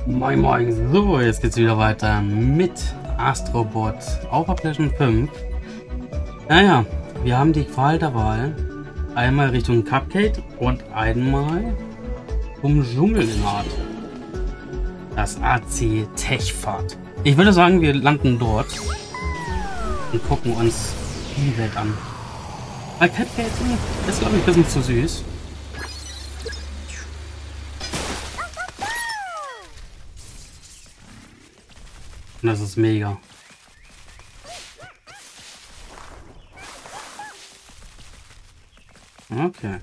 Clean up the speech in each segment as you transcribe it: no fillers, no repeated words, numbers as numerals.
Moin Moin, so, jetzt geht's wieder weiter mit Astrobot, auch auf PlayStation 5. Naja, wir haben die Qual der Wahl. Einmal Richtung Cupcake und einmal um Dschungelnat. Das AC Techfahrt. Ich würde sagen, wir landen dort und gucken uns die Welt an. Weil Cupcake ist, glaube ich, ein bisschen zu süß. Und das ist mega. Okay.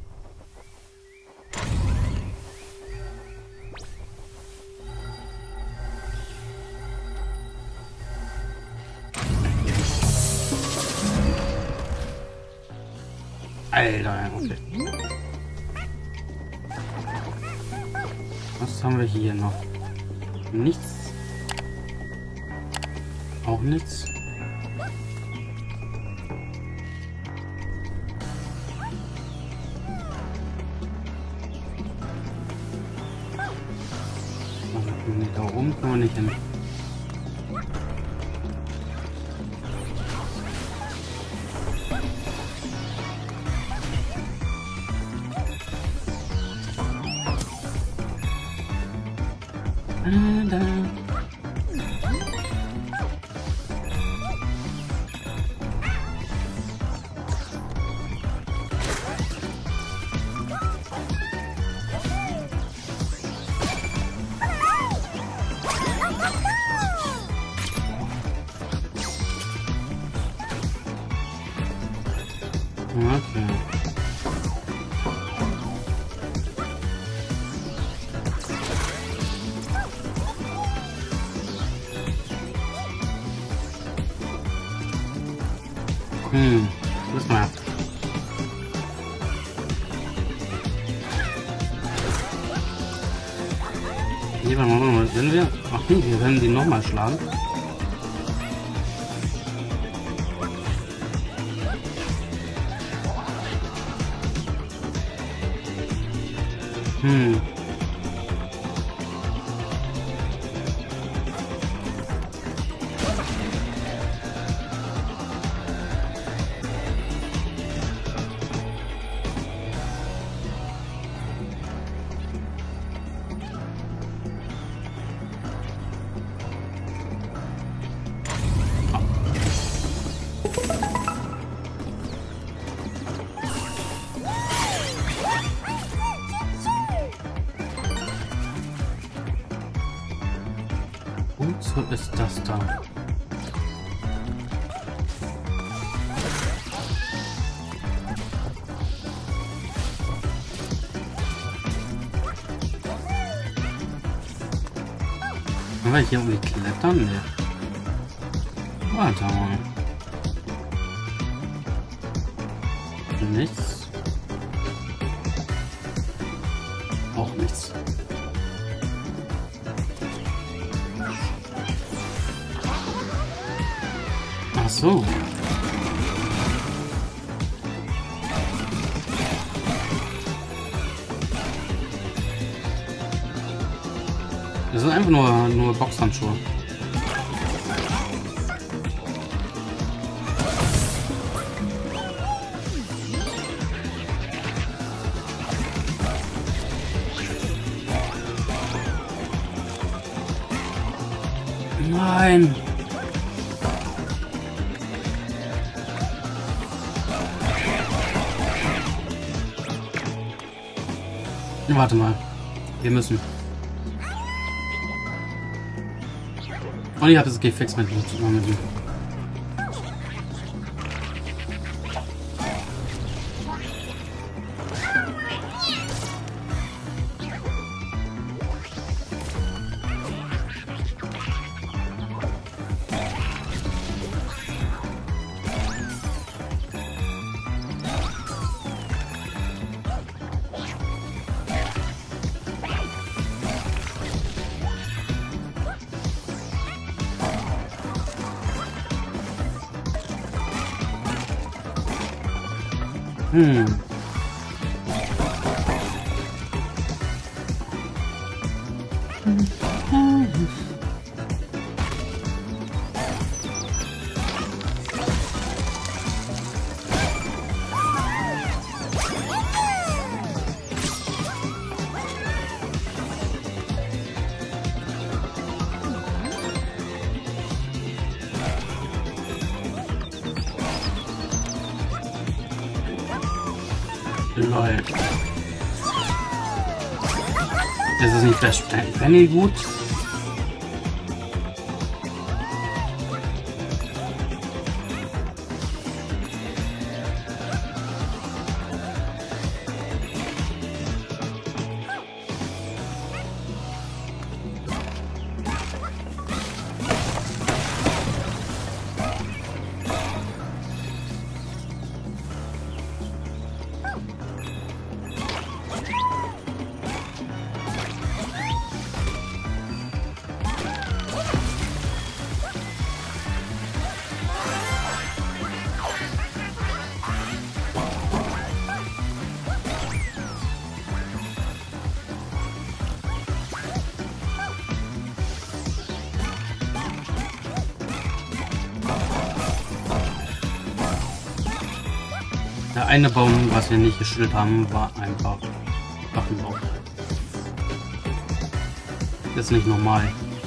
Alter, okay. Was haben wir hier noch? Nichts. Auch nichts. Da oben kommen wir nicht hin. Da. Okay. Lass mal. Hier waren wir nochmal. Wenn wir. Ach nee, wir werden die nochmal schlagen. So ist das da. Können wir hier irgendwie klettern? Nee. Warte mal. Nichts. Auch nichts. Ach so. Das sind einfach nur Boxhandschuhe. Nein. Warte mal. Wir müssen. Und ich habe das gefixt mit dem. Lol. Ist es nicht Best Penny gut? Der eine Baum, was wir nicht geschüttelt haben, war einfach Wachenbaum. Das ist nicht normal.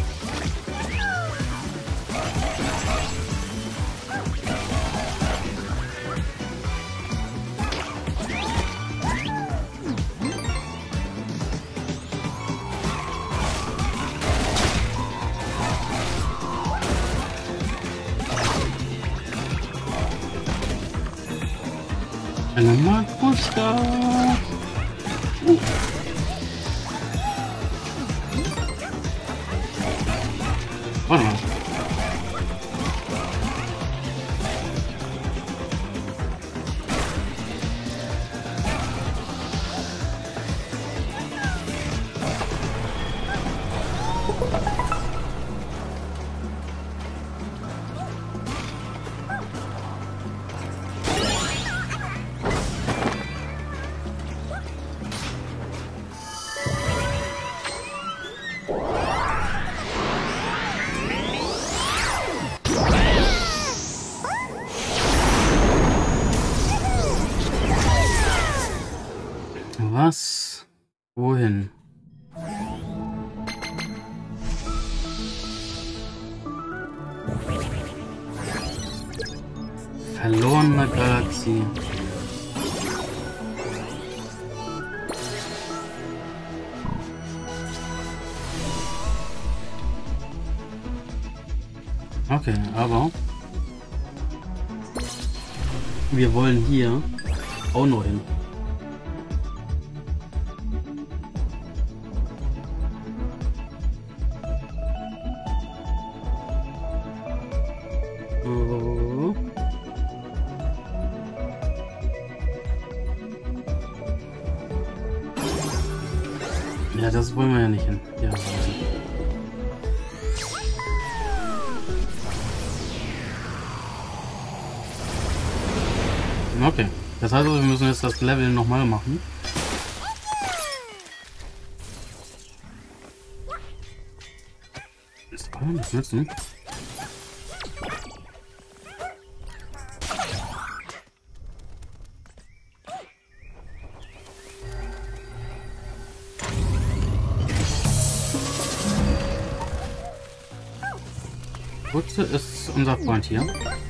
Eine Matruschka. Warte mal. Was? Wohin? Verlorene Galaxie. Okay, aber wir wollen hier auch noch hin. Ja, das wollen wir ja nicht hin. Ja, okay. Das heißt, wir müssen jetzt das Level nochmal machen. Das kann man nicht nutzen. Butze ist unser Freund hier.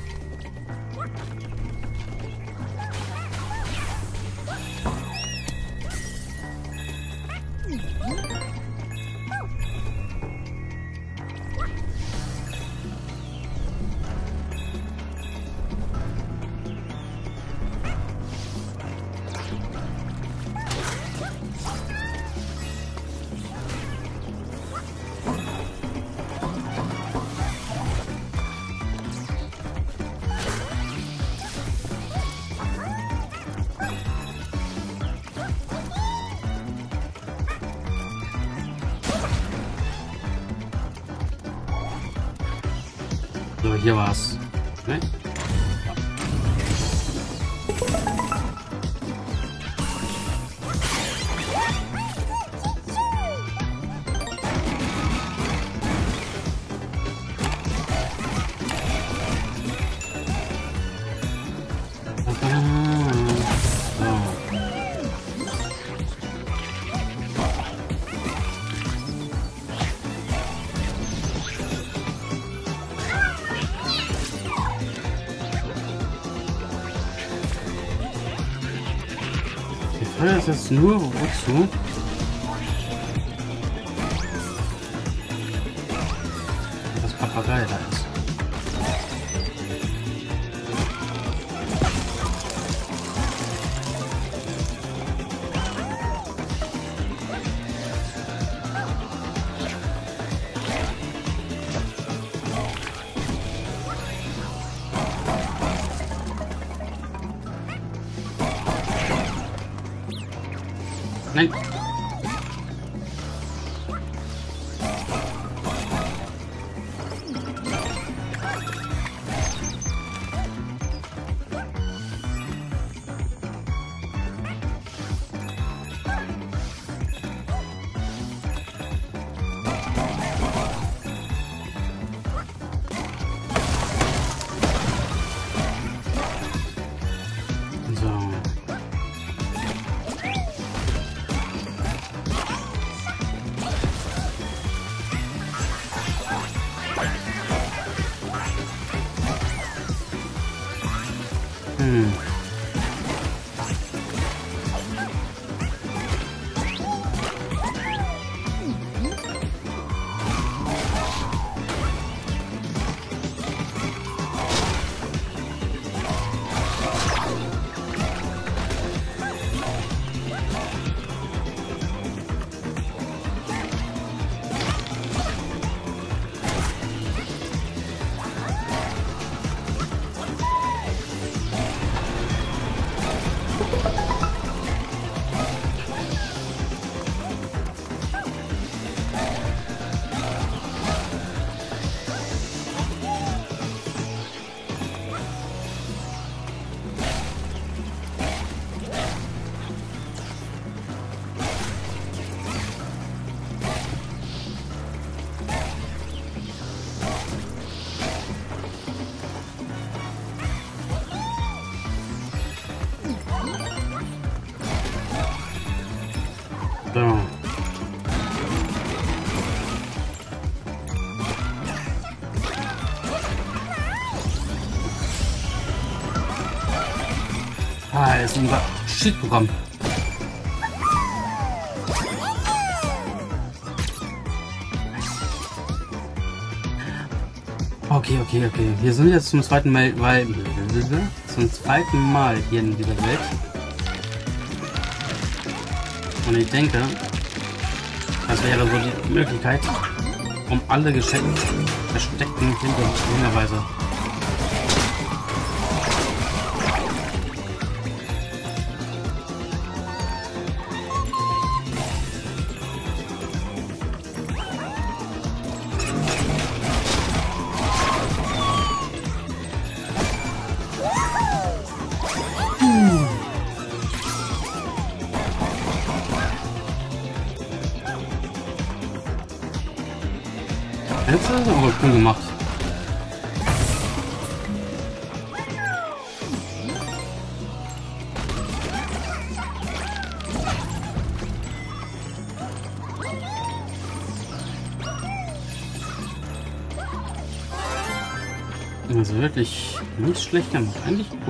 So, hier war's. Ne? Feuer ist jetzt nur wozu? Das Papagei da ist. Nein. So. Ah, ist unser Shit-Programm. Okay. Wir sind jetzt zum zweiten Mal, hier in dieser Welt. Und ich denke, das wäre so die Möglichkeit, um alle versteckten Hinweise. Jetzt ist es aber cool gemacht. Also wirklich nicht schlecht gemacht, eigentlich cool.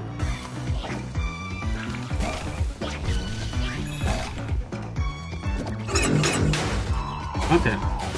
Okay.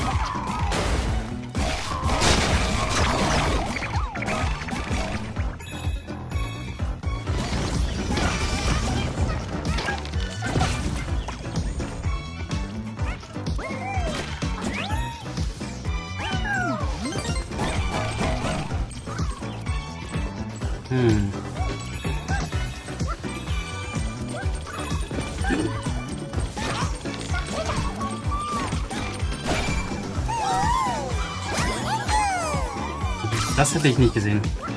Das hätte ich nicht gesehen.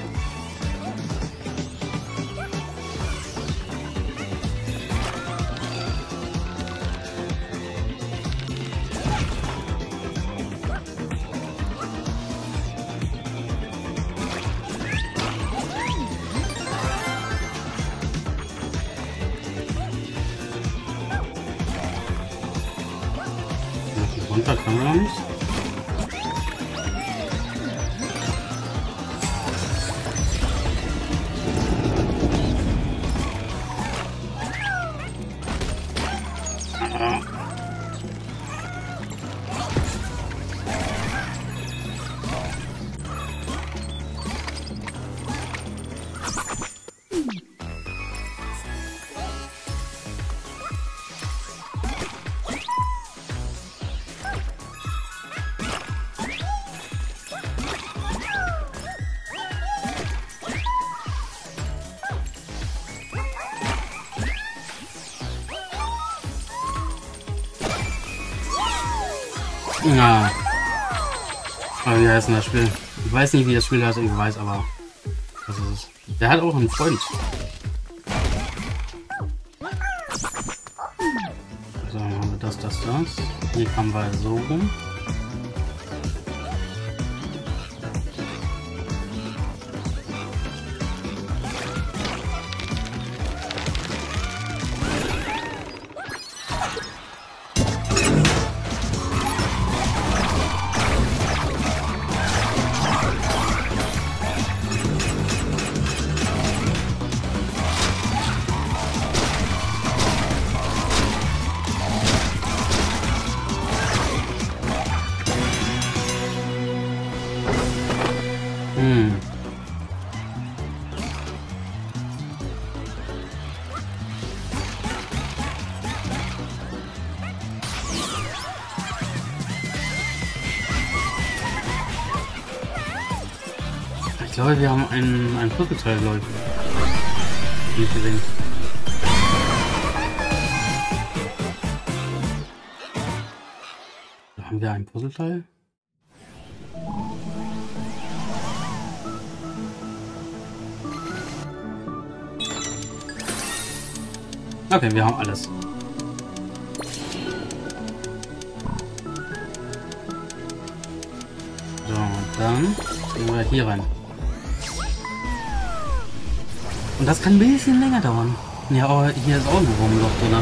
Runter können wir noch nicht. Ja. Aber wie heißt denn das Spiel? Ich weiß nicht, wie das Spiel heißt, ich weiß aber. Was ist es? Der hat auch einen Freund. So, haben wir das. Hier kommen wir so rum. Ich glaube, wir haben ein Puzzleteil, glaube ich. Nicht gesehen. Da haben wir ein Puzzleteil. Okay, wir haben alles. So, dann gehen wir hier rein. Und das kann ein bisschen länger dauern. Ja, aber hier ist auch ein Wurmloch drin.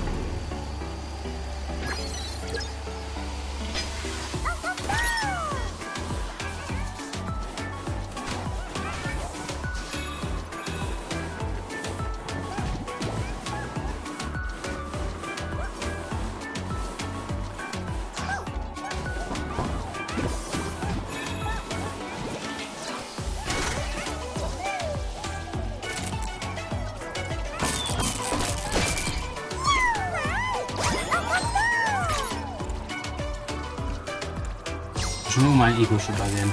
Nur mein Ego-Shooter gehen.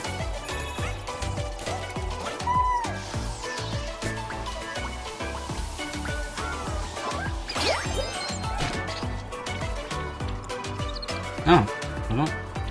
Ah, oder?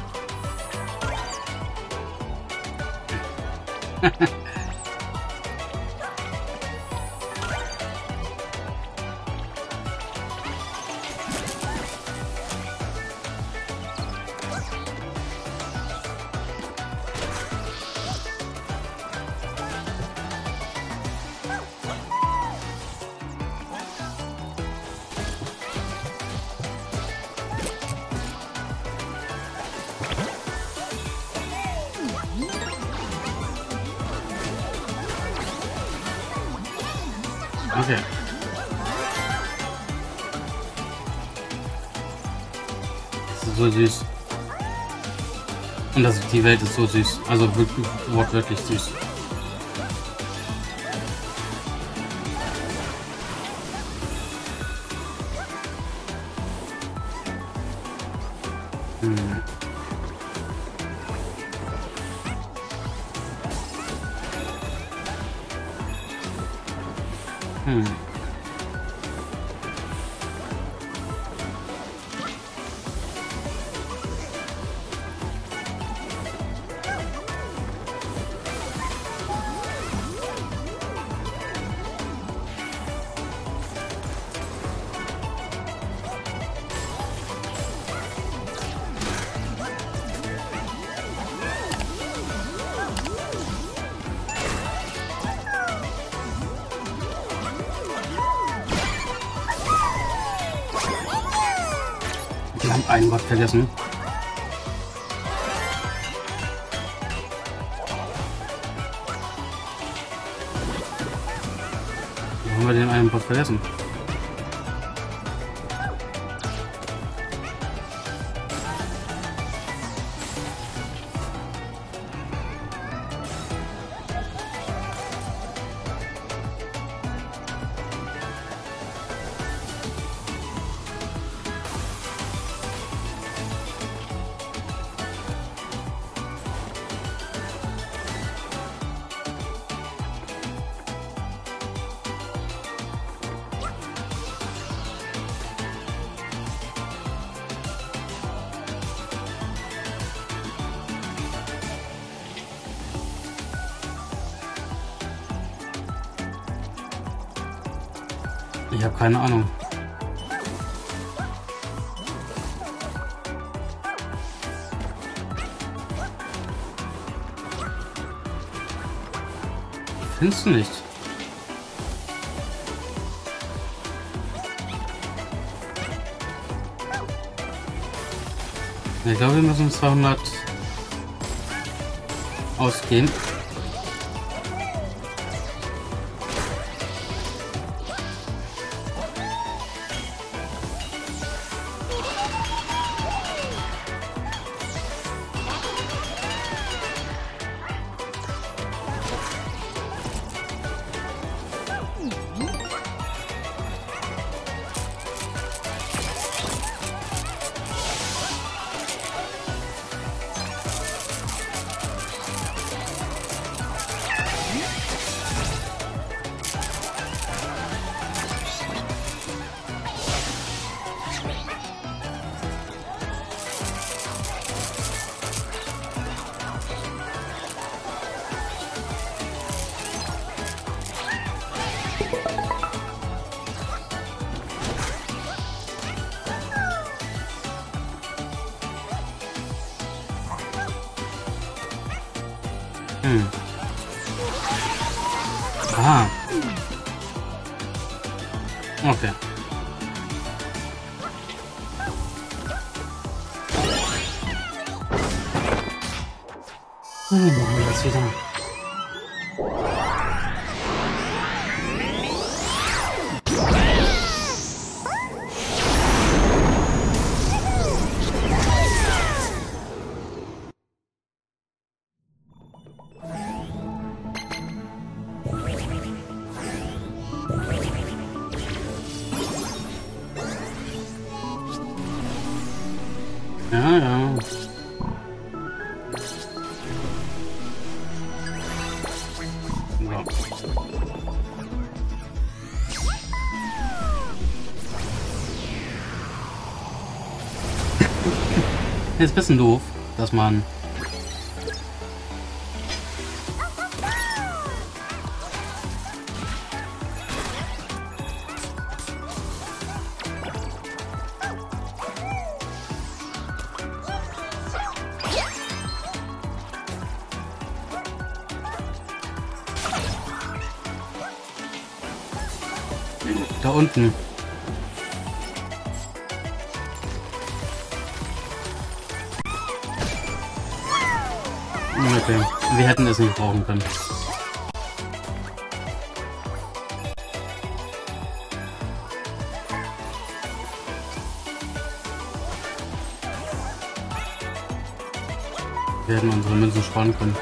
Okay. Das ist so süß. Und die Welt ist so süß. Also wirklich wortwörtlich süß. Wir haben ein Wort vergessen. Wo haben wir den einen Wort vergessen? Ich habe keine Ahnung. Findest du nicht? Ich glaube, wir müssen 200 ausgehen. Aha. Okay. Jetzt wieder. Ja, ja. Ist ein bisschen doof, dass man da unten. Okay, wir hätten es nicht brauchen können. Wir hätten unsere Münzen sparen können.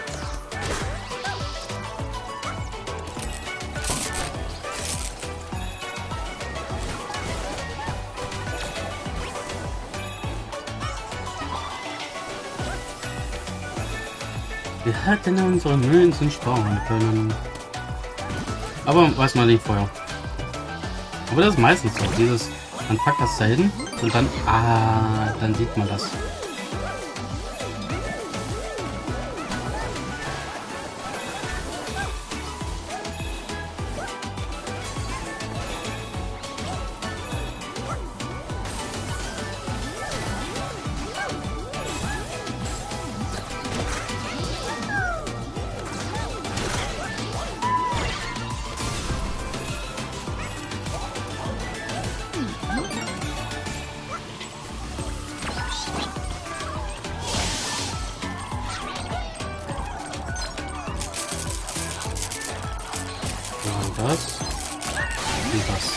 Wir hätten unsere Münzen sparen können. Aber weiß man nicht vorher. Aber das ist meistens so. Dieses, man packt das selten und dann, dann sieht man das. Das und das.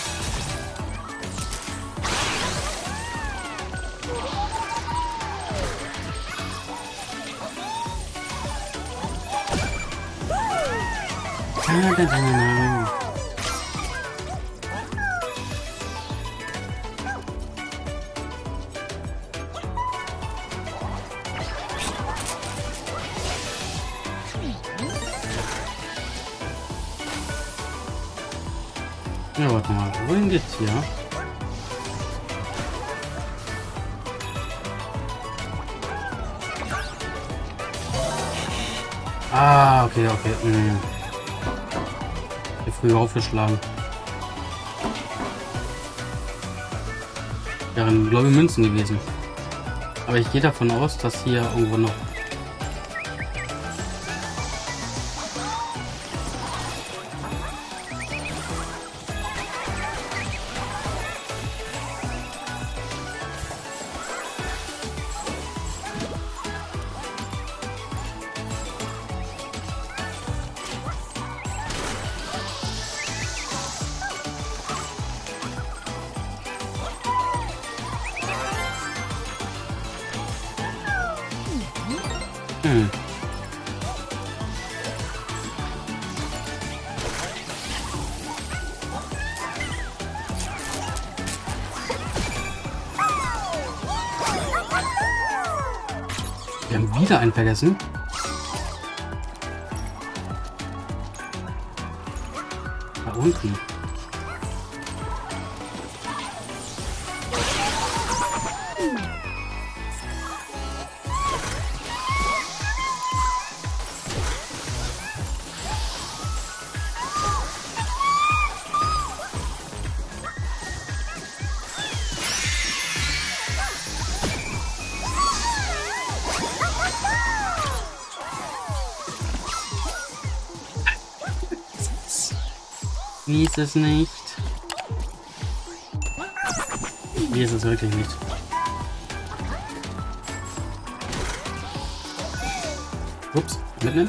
Ja, warte mal, wohin geht's hier? Okay, okay. Hier früher aufgeschlagen. Wären, glaube ich, Münzen gewesen. Aber ich gehe davon aus, dass hier irgendwo noch... Wir haben wieder einen vergessen. Da unten. Wie ist es nicht? Wie ist es wirklich nicht? Ups, mitnehmen.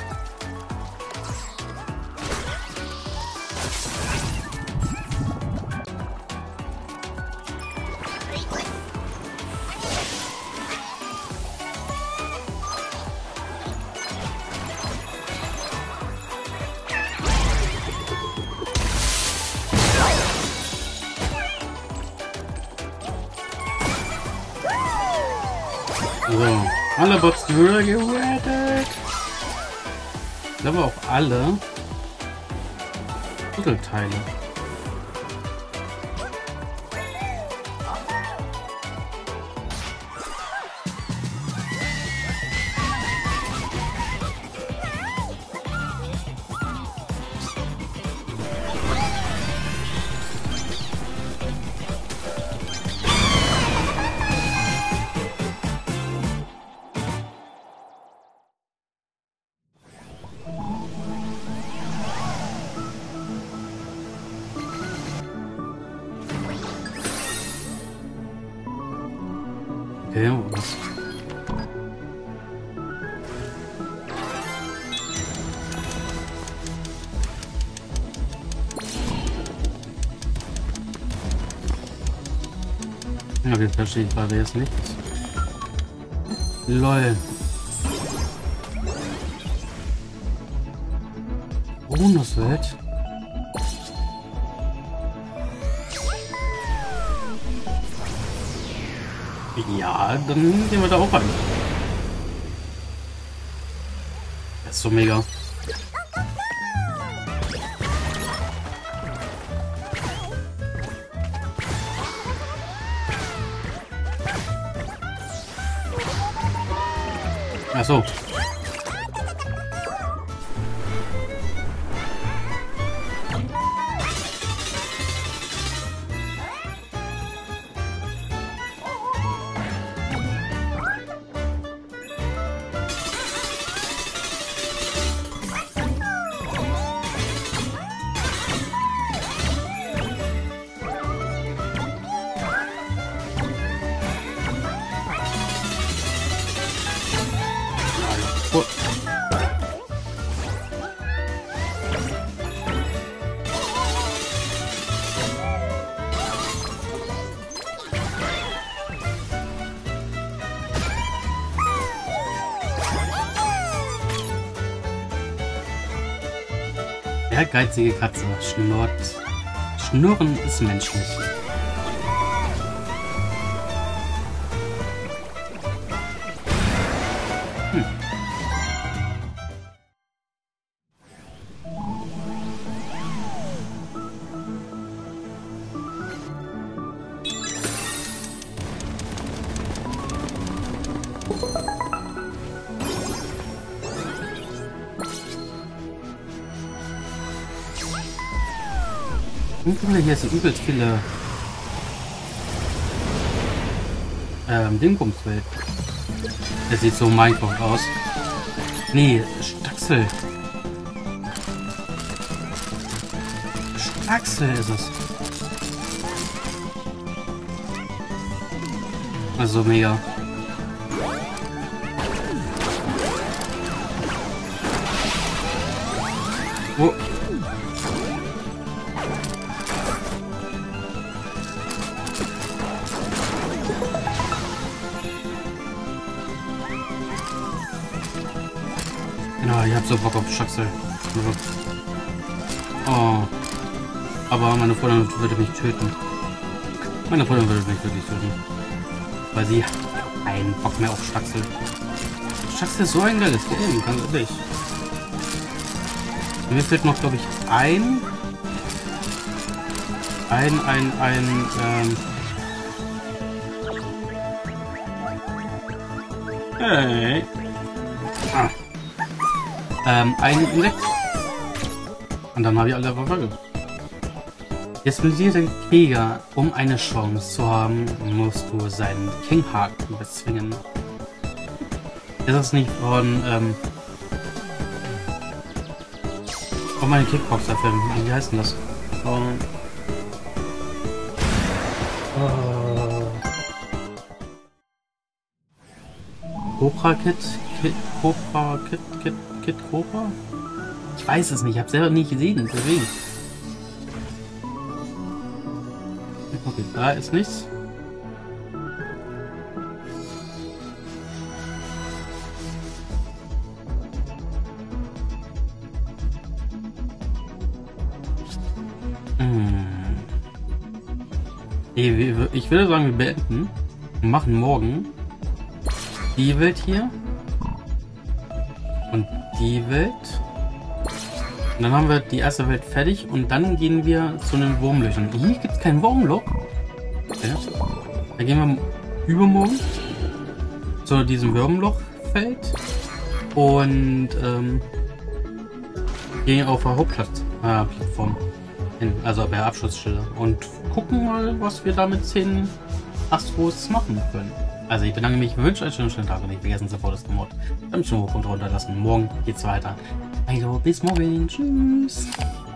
So, alle Bots gerettet. Aber auch alle Puzzleteile. Okay, was? Ja, wir verstehen gerade jetzt nichts. LOL. Bonuswelt. Ja, dann gehen wir da auch rein. Das ist so mega. Ach so. Ehrgeizige Katze schnurrt. Schnurren ist menschlich. Hier sind übelst viele Dingsbumswelt. Das sieht so Minecraft aus. Nee, Staxel. Staxel ist es. Also mega. Oh. Ja, ich hab so Bock auf Staxel. Oh. Aber meine Freundin würde mich töten. Meine Freundin würde mich wirklich töten. Weil sie hat keinen Bock mehr auf Staxel. Staxel ist so ein geiles Game, ganz ehrlich. Mir fehlt noch, glaube ich, hey. Ein Insekt. Und dann habe ich alle verfolgt. Jetzt mit diesem Krieger, um eine Chance zu haben, musst du seinen Kinghaken bezwingen. Ist das nicht von, von meinem Kickboxer-Film? Wie heißt denn das? Cobra Kid Cobra? Ich weiß es nicht, ich habe selber nicht gesehen, deswegen. Okay, da ist nichts. Ich würde sagen, wir beenden und machen morgen die Welt hier und die Welt. Und dann haben wir die erste Welt fertig und dann gehen wir zu den Wurmlöchern. Hier gibt es kein Wurmloch. Okay. Dann gehen wir übermorgen zu diesem Wurmlochfeld und gehen auf der Hauptplattform hin, also bei der Abschussstelle und gucken mal, was wir da mit 10 Astros machen können. Also ich bedanke mich, wünsche euch einen schönen Tag und nicht vergessen sofort das Gemord. Dann schon hoch und runter lassen. Morgen geht's weiter. Also bis morgen. Tschüss.